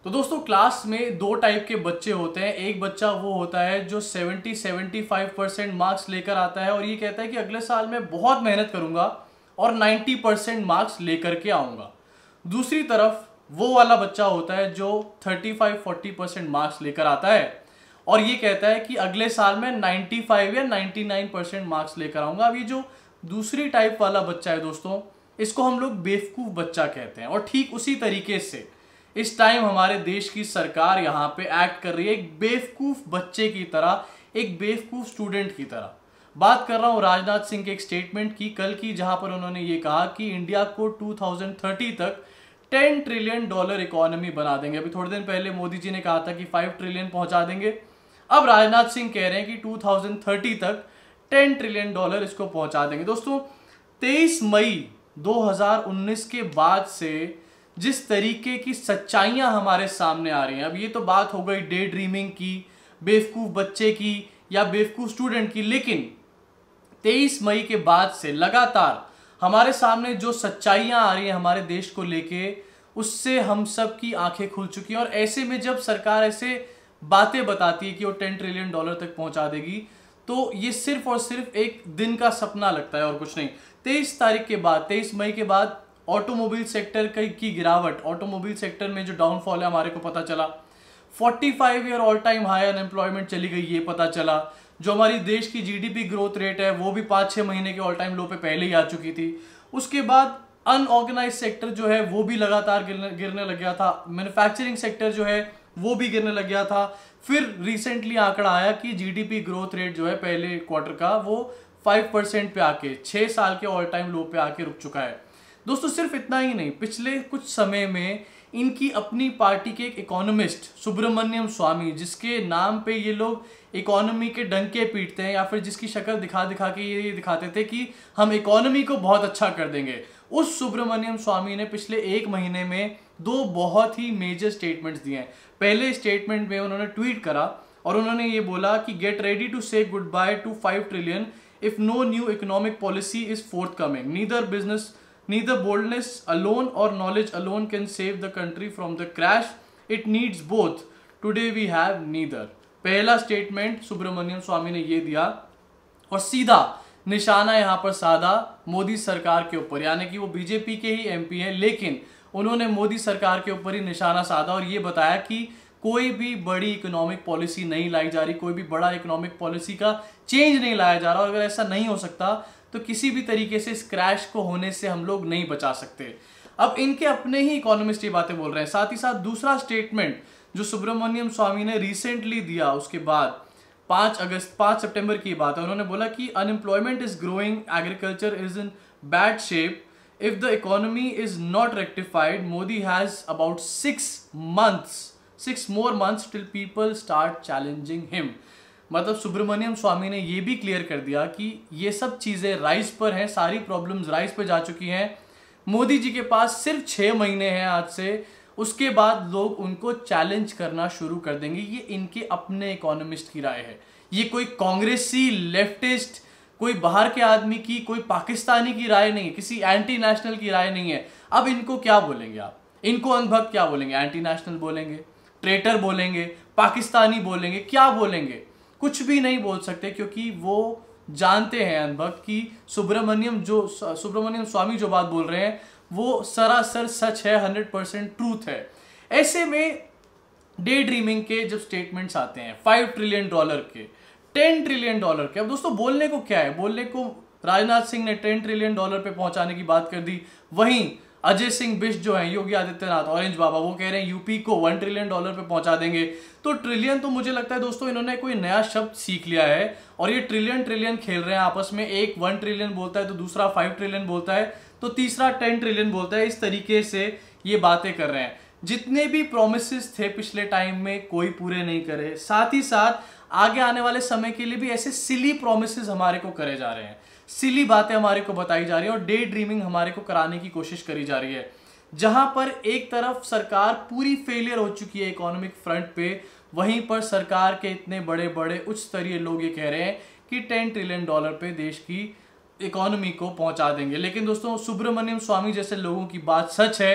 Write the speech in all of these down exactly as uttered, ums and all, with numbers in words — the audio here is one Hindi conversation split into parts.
तो दोस्तों क्लास में दो टाइप के बच्चे होते हैं। एक बच्चा वो होता है जो सत्तर से पचहत्तर परसेंट मार्क्स लेकर आता है और ये कहता है कि अगले साल मैं बहुत मेहनत करूंगा और नब्बे परसेंट मार्क्स लेकर के आऊंगा। दूसरी तरफ वो वाला बच्चा होता है जो पैंतीस चालीस परसेंट मार्क्स लेकर आता है और ये कहता है कि अगले साल मैं पचानवे या निन्यानवे परसेंट मार्क्स लेकर आऊंगा। अब ये जो दूसरी टाइप वाला बच्चा है दोस्तों, इसको हम लोग बेवकूफ बच्चा कहते हैं। और ठीक उसी तरीके से इस टाइम हमारे देश की सरकार यहाँ पे एक्ट कर रही है एक बेवकूफ बच्चे की तरह, एक बेवकूफ स्टूडेंट की तरह। बात कर रहा हूँ राजनाथ सिंह के एक स्टेटमेंट की कल की, जहां पर उन्होंने ये कहा कि इंडिया को दो हज़ार तीस तक दस ट्रिलियन डॉलर इकोनॉमी बना देंगे। अभी थोड़े दिन पहले मोदी जी ने कहा था कि पाँच ट्रिलियन पहुंचा देंगे। अब राजनाथ सिंह कह रहे हैं कि दो हज़ार तीस तक दस ट्रिलियन डॉलर इसको पहुंचा देंगे। दोस्तों तेईस मई दो हज़ार उन्नीस के बाद से जिस तरीके की सच्चाइयां हमारे सामने आ रही हैं, अब ये तो बात हो गई डे ड्रीमिंग की, बेवकूफ बच्चे की या बेवकूफ स्टूडेंट की, लेकिन तेईस मई के बाद से लगातार हमारे सामने जो सच्चाइयां आ रही हैं हमारे देश को लेके, उससे हम सब की आंखें खुल चुकी हैं। और ऐसे में जब सरकार ऐसे बातें बताती है कि वो दस ट्रिलियन डॉलर तक पहुंचा देगी, तो ये सिर्फ और सिर्फ एक दिन का सपना लगता है और कुछ नहीं। तेईस तारीख के बाद, तेईस मई के बाद ऑटोमोबाइल सेक्टर की गिरावट, ऑटोमोबाइल सेक्टर में जो डाउनफॉल है हमारे को पता चला। पैंतालीस year all time high unemployment चली गई, ये पता चला। जो हमारी देश की जीडीपी ग्रोथ रेट है वो भी पाँच छः महीने के ऑल टाइम लो पे पहले ही आ चुकी थी। उसके बाद अनऑर्गेनाइज सेक्टर जो है वो भी लगातार गिरने गिरने लग गया था। मैन्युफैक्चरिंग सेक्टर जो है वो भी गिरने लग गया था। फिर रिसेंटली आंकड़ा आया कि जीडीपी ग्रोथ रेट जो है पहले क्वार्टर का वो फाइव परसेंट पे आके छः साल के ऑल टाइम लो पे आके रुक चुका है। दोस्तों सिर्फ इतना ही नहीं, पिछले कुछ समय में इनकी अपनी पार्टी के एक इकोनॉमिस्ट सुब्रमण्यम स्वामी, जिसके नाम पे ये लोग इकोनॉमी के डंके पीटते हैं या फिर जिसकी शक्ल दिखा दिखा के ये दिखाते थे कि हम इकोनॉमी को बहुत अच्छा कर देंगे, उस सुब्रमण्यम स्वामी ने पिछले एक महीने में दो बहुत ही मेजर स्टेटमेंट्स दिए हैं। पहले स्टेटमेंट में उन्होंने ट्वीट करा और उन्होंने ये बोला कि get ready to say goodbye to five trillion if no new economic policy is forthcoming, neither business Neither boldness alone or knowledge alone can save the country from the crash. It needs both. Today we have neither. पहला स्टेटमेंट सुब्रमण्यम स्वामी ने ये दिया और सीधा निशाना यहाँ पर साधा मोदी सरकार के ऊपर, यानी कि वो बीजेपी के ही एमपी हैं, लेकिन उन्होंने मोदी सरकार के ऊपर ही निशाना साधा और ये बताया कि कोई भी बड़ी इकोनॉमिक पॉलिसी नहीं लाई जा रही, कोई भी बड़ा इकोनॉमिक पॉलिसी का चेंज नहीं लाया जा रहा। और अगर ऐसा नहीं हो सकता तो किसी भी तरीके से इस क्रैश को होने से हम लोग नहीं बचा सकते। अब इनके अपने ही इकोनॉमिस्ट ये बातें बोल रहे हैं। साथ ही साथ दूसरा स्टेटमेंट जो सुब्रमण्यम स्वामी ने रिसेंटली दिया, उसके बाद पाँच अगस्त पाँच सितंबर की बात है, उन्होंने बोला कि unemployment is growing, agriculture is in bad shape, if the economy is not rectified, Modi has about six months six more months till people start challenging him. मतलब सुब्रमण्यम स्वामी ने यह भी क्लियर कर दिया कि ये सब चीजें राइज पर हैं, सारी प्रॉब्लम्स राइज पर जा चुकी हैं। मोदी जी के पास सिर्फ छह महीने हैं आज से, उसके बाद लोग उनको चैलेंज करना शुरू कर देंगे। ये इनके अपने इकोनॉमिस्ट की राय है, ये कोई कांग्रेसी लेफ्टिस्ट, कोई बाहर के आदमी की, कोई पाकिस्तानी की राय नहीं है, किसी एंटी नेशनल की राय नहीं है। अब इनको क्या बोलेंगे आप? इनको अंधभक्त क्या बोलेंगे? एंटी नेशनल बोलेंगे, ट्रेटर बोलेंगे, पाकिस्तानी बोलेंगे, क्या बोलेंगे? कुछ भी नहीं बोल सकते, क्योंकि वो जानते हैं अनुभक्त कि सुब्रमण्यम जो सुब्रमण्यम स्वामी जो बात बोल रहे हैं वो सरासर सच है, हंड्रेड परसेंट ट्रूथ है। ऐसे में डे ड्रीमिंग के जब स्टेटमेंट्स आते हैं फाइव ट्रिलियन डॉलर के, टेन ट्रिलियन डॉलर के, अब दोस्तों बोलने को क्या है? बोलने को राजनाथ सिंह ने टेन ट्रिलियन डॉलर पे पहुंचाने की बात कर दी। वहीं अजय सिंह बिष्ट जो है, योगी आदित्यनाथ, ऑरेंज बाबा, वो कह रहे हैं यूपी को वन ट्रिलियन डॉलर पे पहुंचा देंगे। तो ट्रिलियन तो मुझे लगता है दोस्तों इन्होंने कोई नया शब्द सीख लिया है और ये ट्रिलियन ट्रिलियन खेल रहे हैं आपस में। एक वन ट्रिलियन बोलता है तो दूसरा फाइव ट्रिलियन बोलता है तो तीसरा टेन ट्रिलियन बोलता है। इस तरीके से ये बातें कर रहे हैं। जितने भी प्रोमिसेस थे पिछले टाइम में कोई पूरे नहीं करे, साथ ही साथ आगे आने वाले समय के लिए भी ऐसे सिली प्रोमिसेस हमारे को करे जा रहे हैं, सिली बातें हमारे को बताई जा रही है और डे ड्रीमिंग हमारे को कराने की कोशिश करी जा रही है। जहां पर एक तरफ सरकार पूरी फेलियर हो चुकी है इकोनॉमिक फ्रंट पे, वहीं पर सरकार के इतने बड़े बड़े उच्च स्तरीय लोग ये कह रहे हैं कि टेन ट्रिलियन डॉलर पे देश की इकोनॉमी को पहुंचा देंगे। लेकिन दोस्तों सुब्रमण्यम स्वामी जैसे लोगों की बात सच है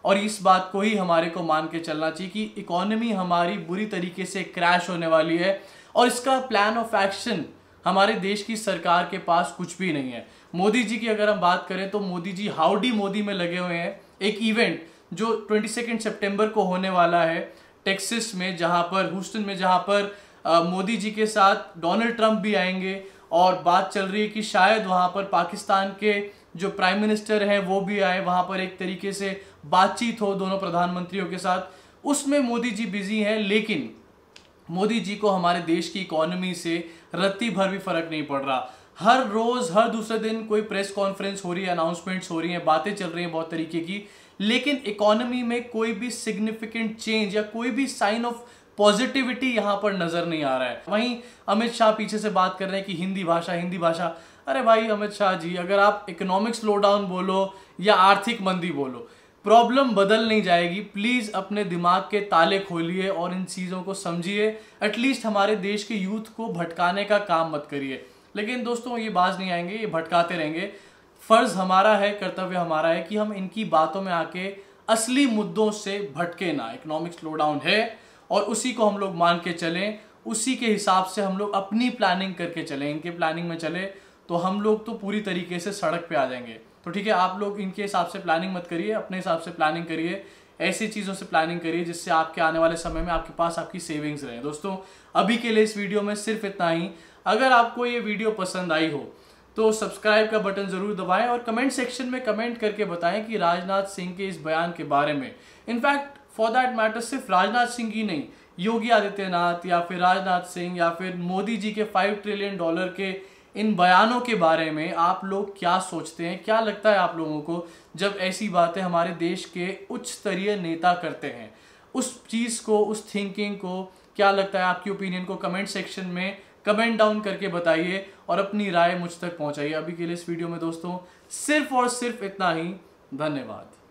और इस बात को ही हमारे को मान के चलना चाहिए कि इकोनॉमी हमारी बुरी तरीके से क्रैश होने वाली है और इसका प्लान ऑफ एक्शन हमारे देश की सरकार के पास कुछ भी नहीं है। मोदी जी की अगर हम बात करें तो मोदी जी हाउडी मोदी में लगे हुए हैं, एक इवेंट जो ट्वेंटी सेकेंड सितंबर को होने वाला है टेक्सास में, जहां पर ह्यूस्टन में, जहां पर आ, मोदी जी के साथ डोनाल्ड ट्रंप भी आएंगे और बात चल रही है कि शायद वहां पर पाकिस्तान के जो प्राइम मिनिस्टर हैं वो भी आए, वहां पर एक तरीके से बातचीत हो दोनों प्रधानमंत्रियों के साथ। उसमें मोदी जी बिजी हैं, लेकिन मोदी जी को हमारे देश की इकोनॉमी से रत्ती भर भी फर्क नहीं पड़ रहा। हर रोज हर दूसरे दिन कोई प्रेस कॉन्फ्रेंस हो रही है, अनाउंसमेंट्स हो रही हैं, बातें चल रही हैं बहुत तरीके की, लेकिन इकोनॉमी में कोई भी सिग्निफिकेंट चेंज या कोई भी साइन ऑफ पॉजिटिविटी यहां पर नजर नहीं आ रहा है। वहीं अमित शाह पीछे से बात कर रहे हैं कि हिंदी भाषा हिंदी भाषा। अरे भाई अमित शाह जी, अगर आप इकोनॉमिक स्लो डाउन बोलो या आर्थिक मंदी बोलो, प्रॉब्लम बदल नहीं जाएगी। प्लीज अपने दिमाग के ताले खोलिए और इन चीजों को समझिए। एटलीस्ट हमारे देश के यूथ को भटकाने का काम मत करिए। लेकिन दोस्तों ये बाज नहीं आएंगे, ये भटकाते रहेंगे। फर्ज हमारा है, कर्तव्य हमारा है कि हम इनकी बातों में आके असली मुद्दों से भटके ना। इकोनॉमिक स्लो डाउन है और उसी को हम लोग मान के चलें, उसी के हिसाब से हम लोग अपनी प्लानिंग करके चलें। इनके प्लानिंग में चले तो हम लोग तो पूरी तरीके से सड़क पे आ जाएंगे। तो ठीक है, आप लोग इनके हिसाब से प्लानिंग मत करिए, अपने हिसाब से प्लानिंग करिए, ऐसी चीज़ों से प्लानिंग करिए जिससे आपके आने वाले समय में आपके पास आपकी सेविंग्स रहे। दोस्तों अभी के लिए इस वीडियो में सिर्फ इतना ही। अगर आपको ये वीडियो पसंद आई हो तो सब्सक्राइब का बटन जरूर दबाएं और कमेंट सेक्शन में कमेंट करके बताएं कि राजनाथ सिंह के इस बयान के बारे में, इनफैक्ट फॉर दैट मैटर सिर्फ राजनाथ सिंह ही नहीं, योगी आदित्यनाथ या फिर राजनाथ सिंह या फिर मोदी जी के फाइव ट्रिलियन डॉलर के इन बयानों के बारे में आप लोग क्या सोचते हैं, क्या लगता है आप लोगों को जब ऐसी बातें हमारे देश के उच्च स्तरीय नेता करते हैं। उस चीज़ को, उस थिंकिंग को क्या लगता है, आपकी ओपिनियन को कमेंट सेक्शन में कमेंट डाउन करके बताइए और अपनी राय मुझ तक पहुंचाइए। अभी के लिए इस वीडियो में दोस्तों सिर्फ और सिर्फ इतना ही। धन्यवाद।